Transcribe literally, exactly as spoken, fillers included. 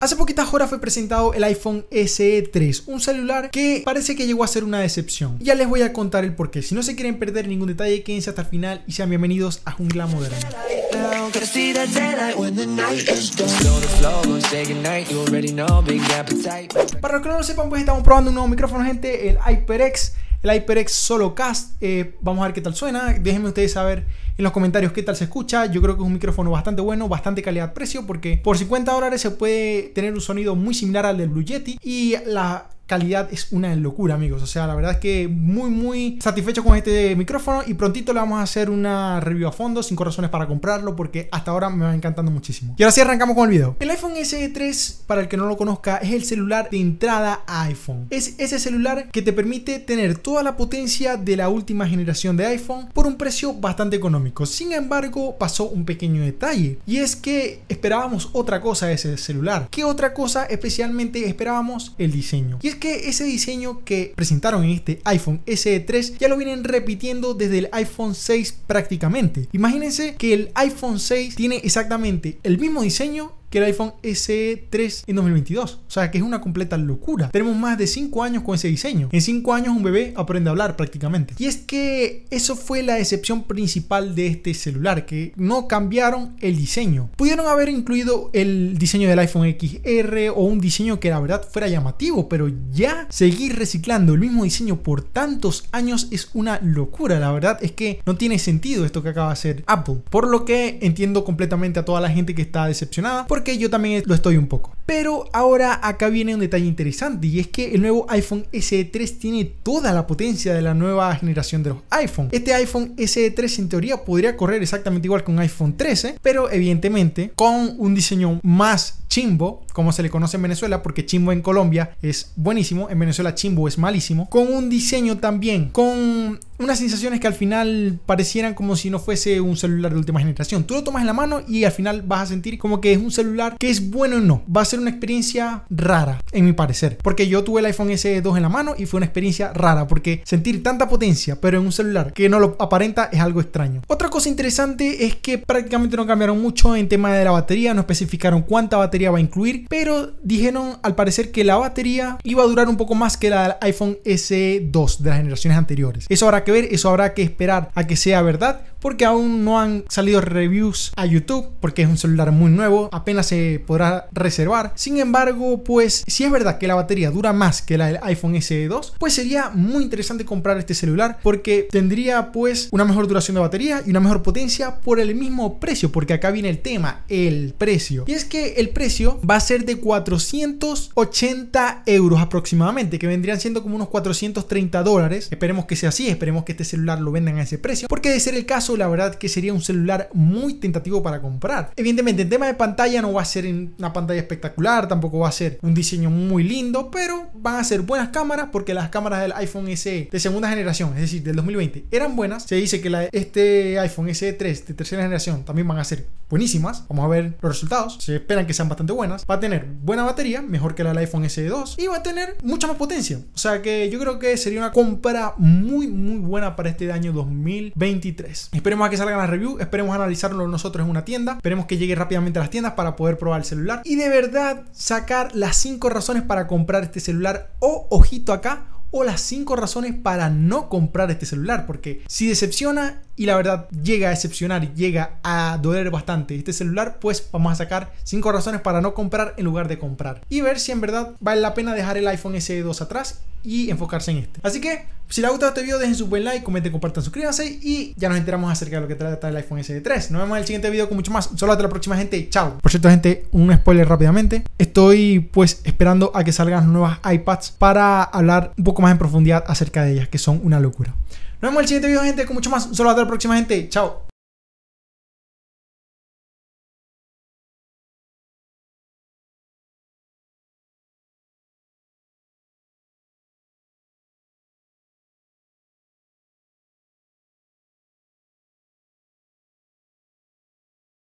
Hace poquitas horas fue presentado el iPhone S E tres, un celular que parece que llegó a ser una decepción. Ya les voy a contar el porqué. Si no se quieren perder ningún detalle, quédense hasta el final y sean bienvenidos a Jungla Moderna. Para los que no lo sepan, pues estamos probando un nuevo micrófono, gente, el HyperX. El HyperX Solocast. Eh, vamos a ver qué tal suena. Déjenme ustedes saber en los comentarios qué tal se escucha. Yo creo que es un micrófono bastante bueno, bastante calidad-precio, porque por cincuenta dólares se puede tener un sonido muy similar al del Blue Yeti y la calidad es una locura, amigos. O sea, la verdad es que muy muy satisfecho con este micrófono y prontito le vamos a hacer una review a fondo, cinco razones para comprarlo, porque hasta ahora me va encantando muchísimo. Y ahora sí arrancamos con el video. El iPhone S E tres, para el que no lo conozca, es el celular de entrada a iPhone. Es ese celular que te permite tener toda la potencia de la última generación de iPhone por un precio bastante económico. Sin embargo, pasó un pequeño detalle, y es que esperábamos otra cosa de ese celular. ¿Qué otra cosa? Especialmente esperábamos el diseño. Y es que ese diseño que presentaron en este iPhone S E tres ya lo vienen repitiendo desde el iPhone seis prácticamente. Imagínense que el iPhone seis tiene exactamente el mismo diseño que el iPhone S E tres en dos mil veintidós. O sea, que es una completa locura. Tenemos más de cinco años con ese diseño. En cinco años un bebé aprende a hablar prácticamente. Y es que eso fue la decepción principal de este celular, que no cambiaron el diseño. Pudieron haber incluido el diseño del iPhone X R o un diseño que la verdad fuera llamativo, pero ya seguir reciclando el mismo diseño por tantos años es una locura. La verdad es que no tiene sentido esto que acaba de hacer Apple. Por lo que entiendo completamente a toda la gente que está decepcionada, porque que yo también lo estoy un poco. Pero ahora acá viene un detalle interesante, y es que el nuevo iPhone S E tres tiene toda la potencia de la nueva generación de los iPhone. Este iPhone S E tres en teoría podría correr exactamente igual que un iPhone trece, pero evidentemente con un diseño más chimbo, como se le conoce en Venezuela, porque chimbo en Colombia es buenísimo, en Venezuela chimbo es malísimo, con un diseño también, con unas sensaciones que al final parecieran como si no fuese un celular de última generación. Tú lo tomas en la mano y al final vas a sentir como que es un celular que es bueno o no. Va a ser una experiencia rara, en mi parecer, porque yo tuve el iPhone S E dos en la mano y fue una experiencia rara, porque sentir tanta potencia pero en un celular que no lo aparenta es algo extraño. Otra cosa interesante es que prácticamente no cambiaron mucho en tema de la batería, no especificaron cuánta batería va a incluir, pero dijeron al parecer que la batería iba a durar un poco más que la del iPhone S E dos de las generaciones anteriores. Eso habrá que ver, eso habrá que esperar a que sea verdad, porque aún no han salido reviews a YouTube, porque es un celular muy nuevo, apenas se podrá reservar. Sin embargo, pues si es verdad que la batería dura más que la del iPhone S E dos, pues sería muy interesante comprar este celular, porque tendría pues una mejor duración de batería y una mejor potencia por el mismo precio, porque acá viene el tema, el precio. Y es que el precio va a ser de cuatrocientos ochenta euros aproximadamente, que vendrían siendo como unos cuatrocientos treinta dólares. Esperemos que sea así, esperemos que este celular lo vendan a ese precio, porque de ser el caso, la verdad que sería un celular muy tentativo para comprar. Evidentemente, en tema de pantalla no va a ser una pantalla espectacular, tampoco va a ser un diseño muy lindo, pero van a ser buenas cámaras, porque las cámaras del iPhone S E de segunda generación, es decir, del dos mil veinte, eran buenas. Se dice que la, este iPhone S E tres de tercera generación también van a ser buenísimas. Vamos a ver los resultados. Se esperan que sean bastante buenas. Va a tener buena batería, mejor que la del iPhone S E dos, y va a tener mucha más potencia. O sea que yo creo que sería una compra muy muy buena para este año dos mil veintitrés. Esperemos a que salgan las reviews, esperemos analizarlo nosotros en una tienda, esperemos que llegue rápidamente a las tiendas para poder probar el celular y de verdad sacar las cinco razones para comprar este celular, o ojito acá, o las cinco razones para no comprar este celular, porque si decepciona y la verdad llega a decepcionar y llega a doler bastante este celular, pues vamos a sacar cinco razones para no comprar en lugar de comprar, y ver si en verdad vale la pena dejar el iPhone S E dos atrás y enfocarse en este. Así que si les ha gustado este video, dejen su buen like, comenten, compartan, suscríbanse, y ya nos enteramos acerca de lo que trata el iPhone S E tres. Nos vemos en el siguiente video con mucho más. Solo hasta la próxima, gente. Chao. Por cierto, gente, un spoiler rápidamente. Estoy pues esperando a que salgan nuevas iPads para hablar un poco más en profundidad acerca de ellas, que son una locura. Nos vemos en el siguiente video, gente, con mucho más. Solo hasta la próxima, gente. Chao.